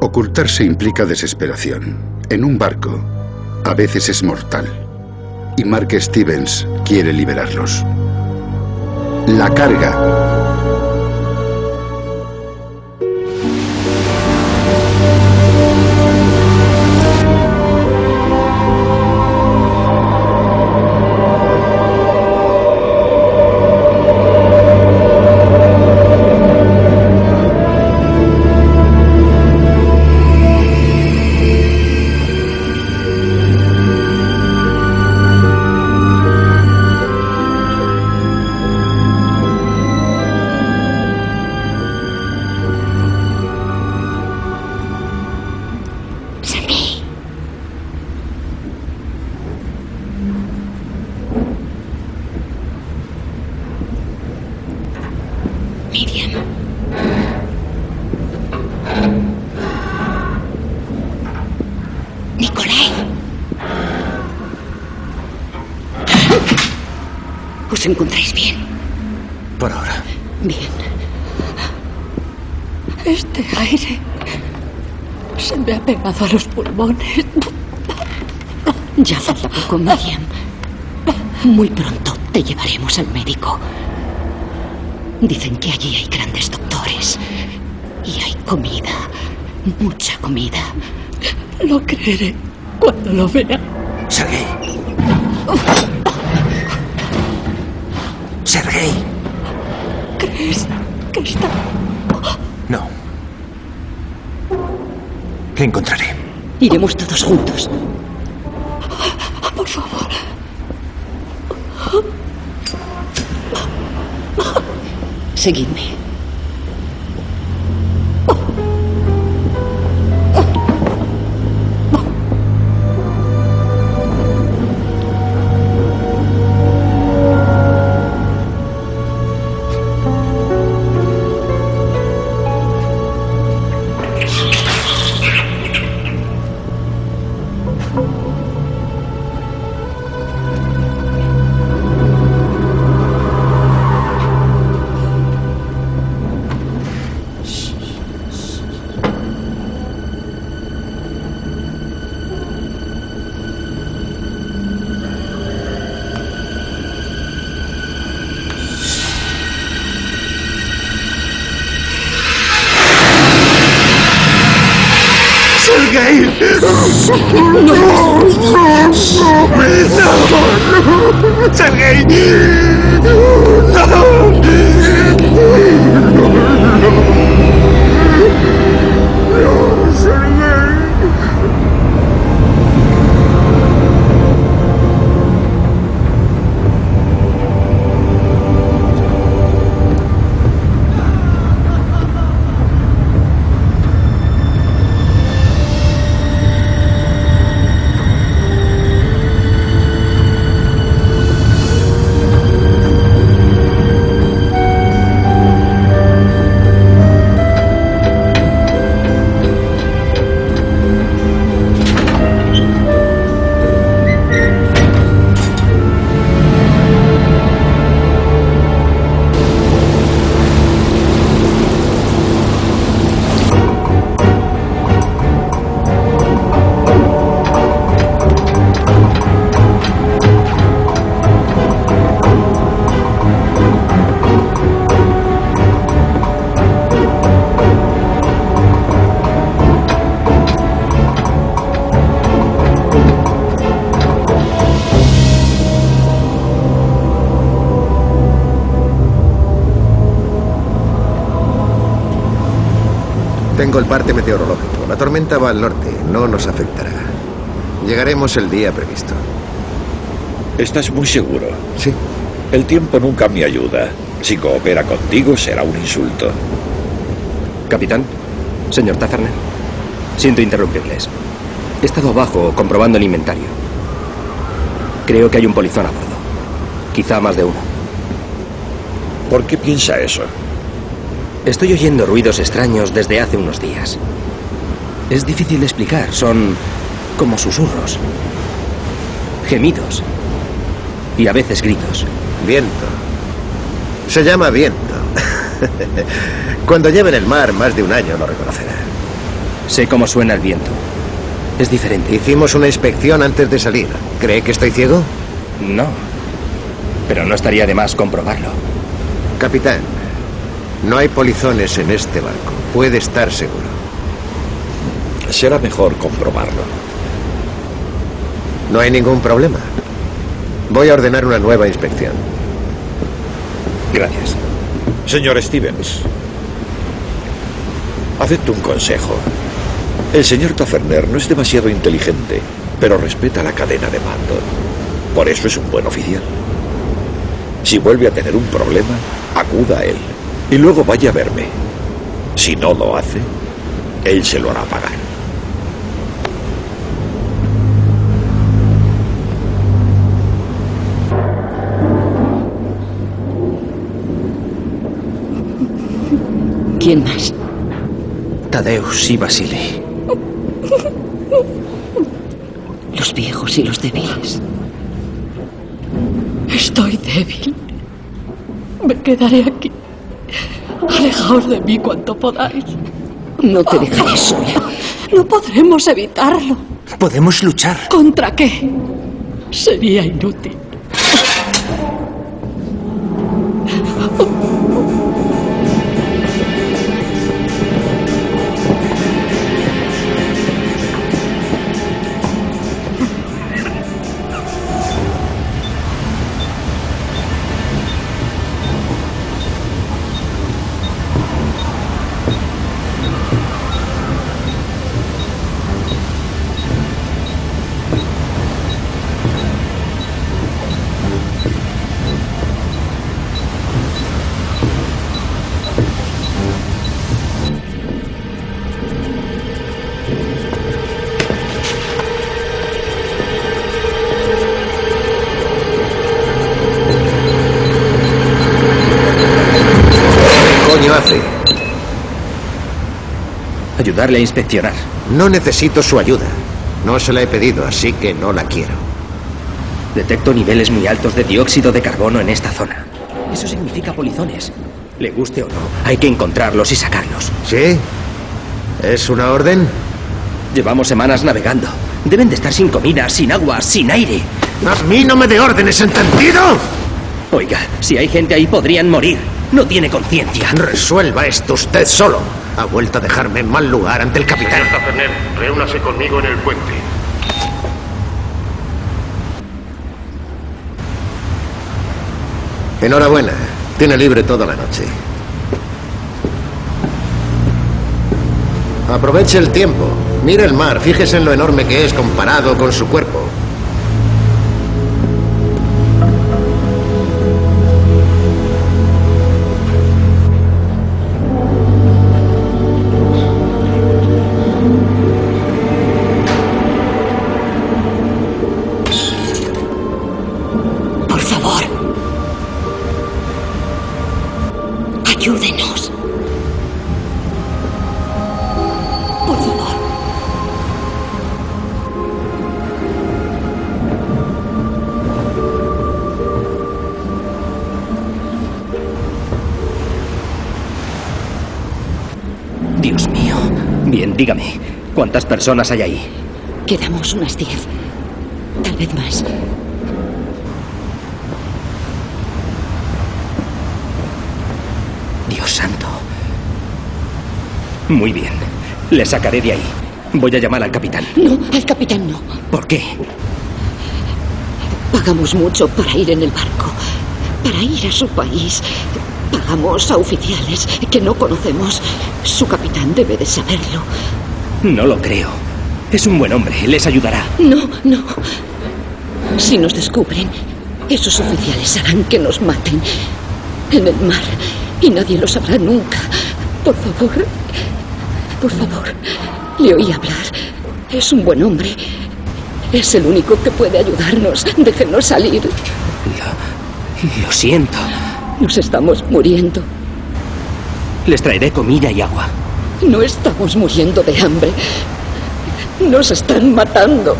Ocultarse implica desesperación. En un barco, a veces es mortal. Y Mark Stevens quiere liberarlos. La carga. ¿Os encontráis bien? Por ahora. Bien. Este aire se me ha pegado a los pulmones. Ya falta poco, Miriam. Muy pronto te llevaremos al médico. Dicen que allí hay grandes doctores. Y hay comida. Mucha comida. Lo creeré cuando lo vea. Sergei. Sergei. ¿Crees que está...? No. Le encontraré. Iremos todos juntos. Por favor. Seguidme. Tengo el parte meteorológico. La tormenta va al norte. No nos afectará. Llegaremos el día previsto. ¿Estás muy seguro? Sí. El tiempo nunca me ayuda. Si coopera contigo, será un insulto. Capitán, señor Taferner, siento interrumpirles. He estado abajo comprobando el inventario. Creo que hay un polizón a bordo. Quizá más de uno. ¿Por qué piensa eso? Estoy oyendo ruidos extraños desde hace unos días. Es difícil de explicar. Son como susurros, gemidos y a veces gritos. Viento. Se llama viento. Cuando lleve en el mar más de un año lo reconocerá. Sé cómo suena el viento. Es diferente. Hicimos una inspección antes de salir. ¿Cree que estoy ciego? No. Pero no estaría de más comprobarlo. Capitán, no hay polizones en este barco. Puede estar seguro. Será mejor comprobarlo. No hay ningún problema. Voy a ordenar una nueva inspección. Gracias. Señor Stevens, acepto un consejo. El señor Taferner no es demasiado inteligente, pero respeta la cadena de mando. Por eso es un buen oficial. Si vuelve a tener un problema, acuda a él y luego vaya a verme. Si no lo hace, él se lo hará pagar. ¿Quién más? Tadeusz y Vasily. Los viejos y los débiles. Estoy débil. Me quedaré aquí. Alejaos de mí cuanto podáis. No te dejaré sola. No podremos evitarlo. Podemos luchar. ¿Contra qué? Sería inútil. Ayudarle a inspeccionar. No necesito su ayuda. No se la he pedido, así que no la quiero. Detecto niveles muy altos de dióxido de carbono en esta zona. Eso significa polizones. Le guste o no, hay que encontrarlos y sacarlos. ¿Sí? ¿Es una orden? Llevamos semanas navegando. Deben de estar sin comida, sin agua, sin aire. ¡A mí no me dé órdenes, entendido! Oiga, si hay gente ahí podrían morir. No tiene conciencia. Resuelva esto usted solo. Ha vuelto a dejarme en mal lugar ante el capitán. Señor Taferner, reúnase conmigo en el puente. Enhorabuena. Tiene libre toda la noche. Aproveche el tiempo. Mire el mar. Fíjese en lo enorme que es comparado con su cuerpo. Ayúdenos. Por favor. Dios mío. Bien, dígame, ¿cuántas personas hay ahí? Quedamos unas 10. Tal vez más. Dios santo. Muy bien. Le sacaré de ahí. Voy a llamar al capitán. No, al capitán no. ¿Por qué? Pagamos mucho para ir en el barco, para ir a su país. Pagamos a oficiales que no conocemos. Su capitán debe de saberlo. No lo creo. Es un buen hombre. Les ayudará. No, no. Si nos descubren, esos oficiales harán que nos maten en el mar. Y nadie lo sabrá nunca. Por favor. Por favor. Le oí hablar. Es un buen hombre. Es el único que puede ayudarnos. Déjenos salir. Lo siento. Nos estamos muriendo. Les traeré comida y agua. No estamos muriendo de hambre. Nos están matando.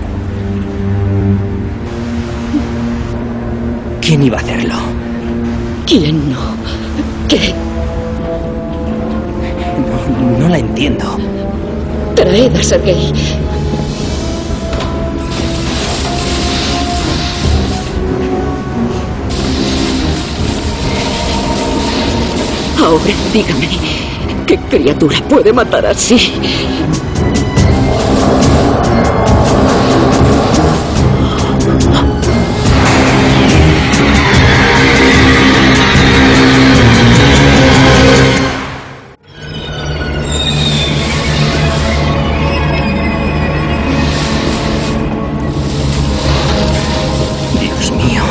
¿Quién iba a hacerlo? ¿Quién no? ¿Qué? No la entiendo. Aida, Sergei. Ahora, dígame, ¿qué criatura puede matar así? Dios mío.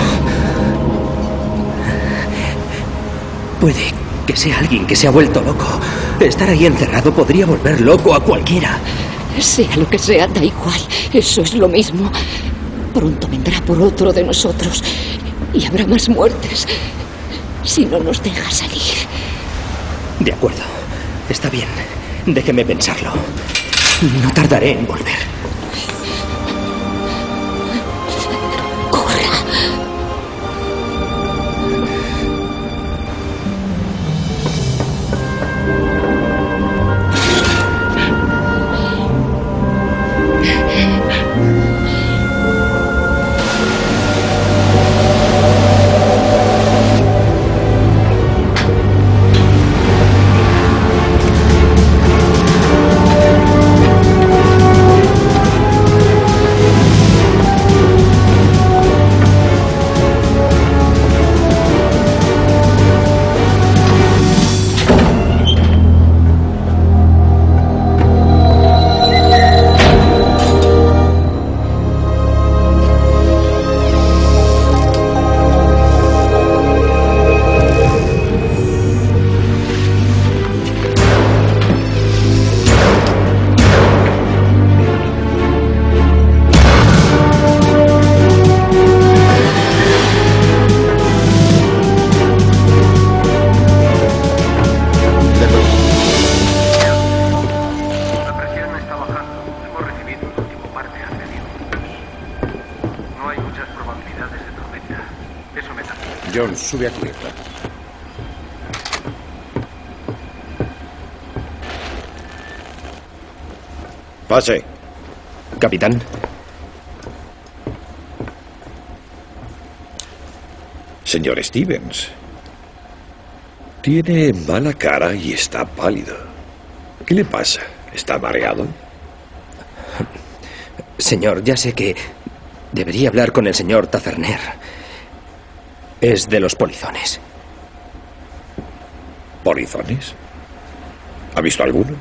Puede que sea alguien que se ha vuelto loco. Estar ahí encerrado podría volver loco a cualquiera. Sea lo que sea, da igual. Eso es lo mismo. Pronto vendrá por otro de nosotros. Y habrá más muertes si no nos deja salir. De acuerdo. Está bien. Déjeme pensarlo. No tardaré en volver. John, sube a cubierta. Pase. Capitán. Señor Stevens. Tiene mala cara y está pálido. ¿Qué le pasa? ¿Está mareado? Señor, ya sé que debería hablar con el señor Taferner. Es de los polizones. ¿Polizones? ¿Ha visto alguno?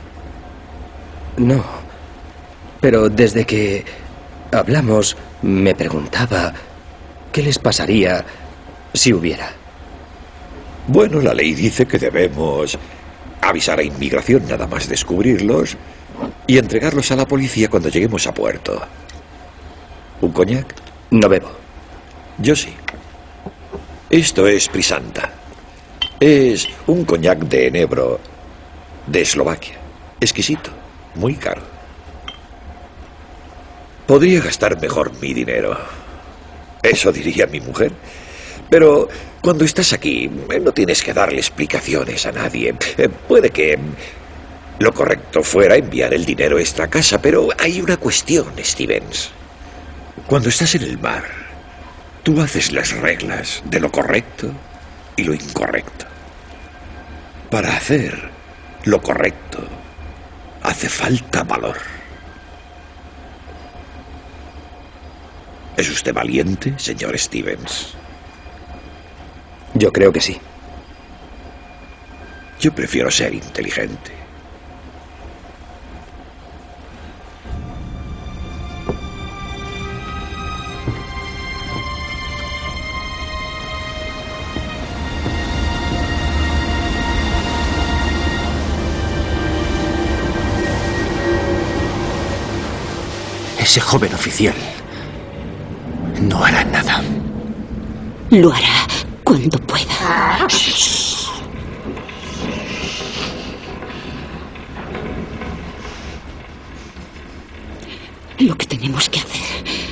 No. Pero desde que hablamos, me preguntaba qué les pasaría si hubiera. Bueno, la ley dice que debemos avisar a inmigración nada más descubrirlos y entregarlos a la policía cuando lleguemos a puerto. ¿Un coñac? No bebo. Yo sí. Esto es Prisanta. Es un coñac de enebro de Eslovaquia. Exquisito, muy caro. Podría gastar mejor mi dinero. Eso diría mi mujer. Pero cuando estás aquí, no tienes que darle explicaciones a nadie. Puede que lo correcto fuera enviar el dinero a esta casa, pero hay una cuestión, Stevens. Cuando estás en el mar, tú haces las reglas de lo correcto y lo incorrecto. Para hacer lo correcto, hace falta valor. ¿Es usted valiente, señor Stevens? Yo creo que sí. Yo prefiero ser inteligente. Ese joven oficial no hará nada. Lo hará cuando pueda. Lo que tenemos que hacer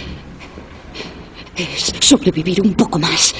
es sobrevivir un poco más.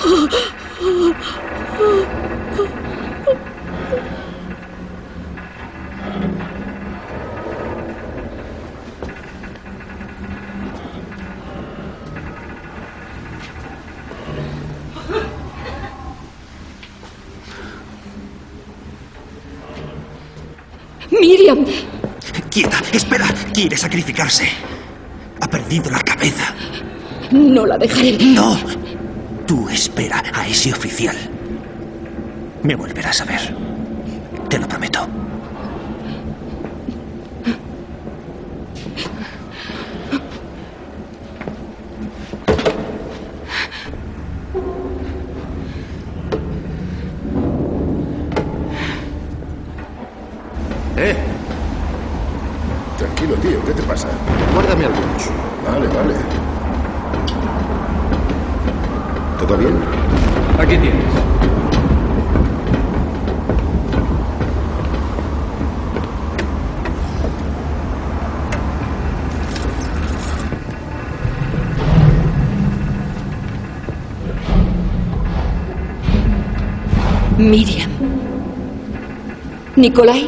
Miriam. Quieta, espera. Quiere sacrificarse. Ha perdido la cabeza. No la dejaré. No. Tú espera a ese oficial. Me volverás a ver. Te lo prometo. Tranquilo, tío. ¿Qué te pasa? Guárdame algunos. Vale, vale. ¿Todo bien? Aquí tienes. Miriam. Nikolai.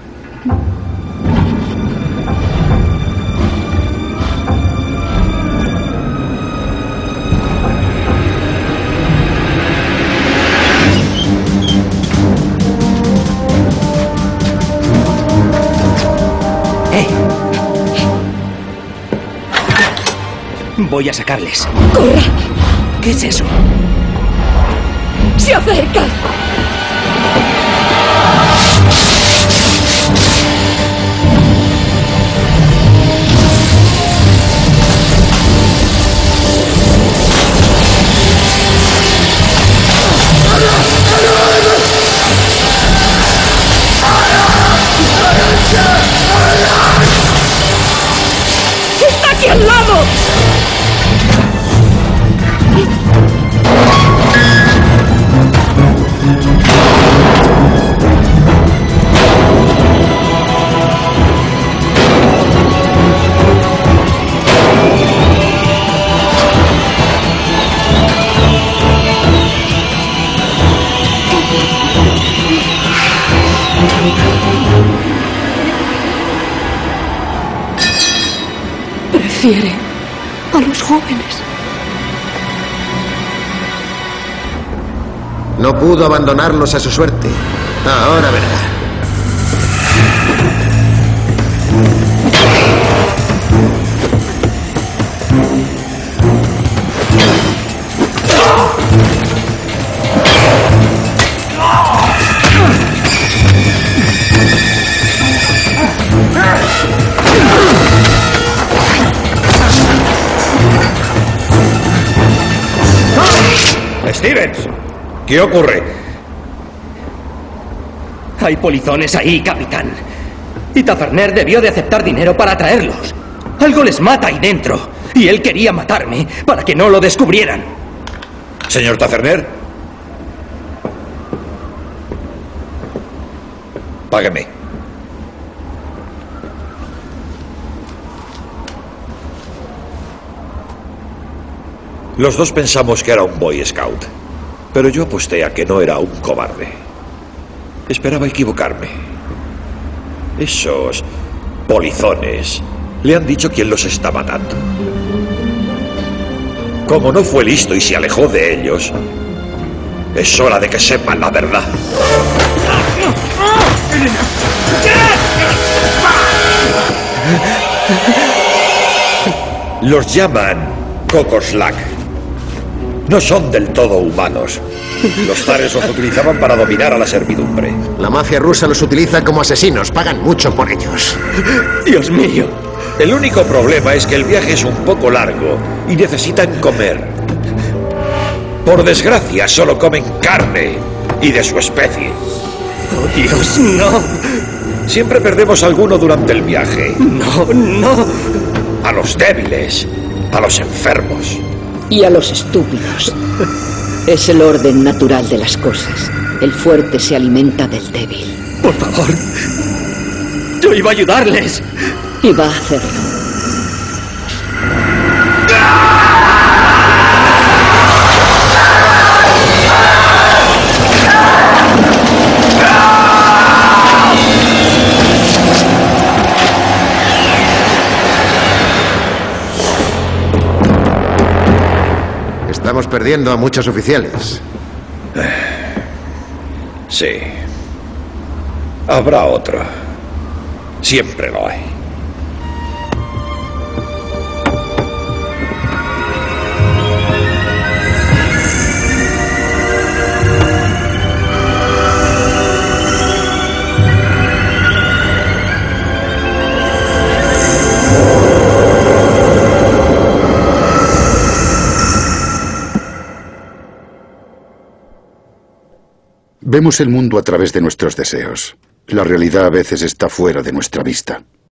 Voy a sacarles. ¡Corra! ¿Qué es eso? ¡Se acerca! ¡Está aquí al lado! Prefiere a los jóvenes. No pudo abandonarlos a su suerte. Ahora verá. Stevens, ¿qué ocurre? Hay polizones ahí, capitán. Y Taferner debió de aceptar dinero para traerlos. Algo les mata ahí dentro. Y él quería matarme para que no lo descubrieran. Señor Taferner. Págueme. Los dos pensamos que era un Boy Scout, pero yo aposté a que no era un cobarde. Esperaba equivocarme. Esos polizones le han dicho quién los está matando. Como no fue listo y se alejó de ellos, es hora de que sepan la verdad. Los llaman Kokoslak. No son del todo humanos. Los zares los utilizaban para dominar a la servidumbre. La mafia rusa los utiliza como asesinos. Pagan mucho por ellos. Dios mío. El único problema es que el viaje es un poco largo y necesitan comer. Por desgracia, solo comen carne y de su especie. Oh, Dios, no. Siempre perdemos alguno durante el viaje. No, no. A los débiles, a los enfermos. Y a los estúpidos. Es el orden natural de las cosas. El fuerte se alimenta del débil. Por favor. Yo iba a ayudarles. Y va a hacerlo. Estamos perdiendo a muchos oficiales. Sí. Habrá otro. Siempre lo hay. Vemos el mundo a través de nuestros deseos. La realidad a veces está fuera de nuestra vista.